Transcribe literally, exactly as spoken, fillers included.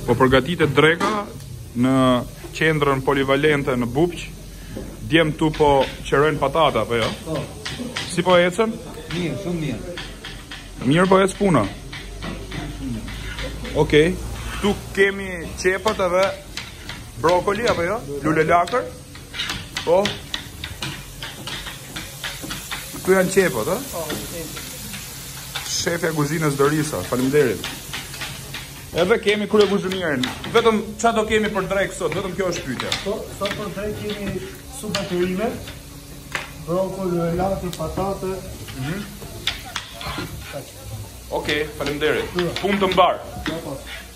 Po përgatitet dreka në qendrën polivalente në Bupq. Djem tu po qërojnë patata, po jo? Po. Si po ecën? Mirë, shumë mirë. Mirë po ecë puna. Okej. Tu kemi qepët edhe brokoli, apo jo? Lule lakër. Po. Tu janë qepët, a? Po, Shefja kuzinës Dorisa, faleminderit. Edhe kemi krye kuzhinieren. Vetëm çfarë do kemi për drek sot? Vetëm kjo është pyetja. Po, sot për drejt kemi supa perime, brokoli, lule lakër, patate. Okej, faleminderit. Punë të mbar. Po, po.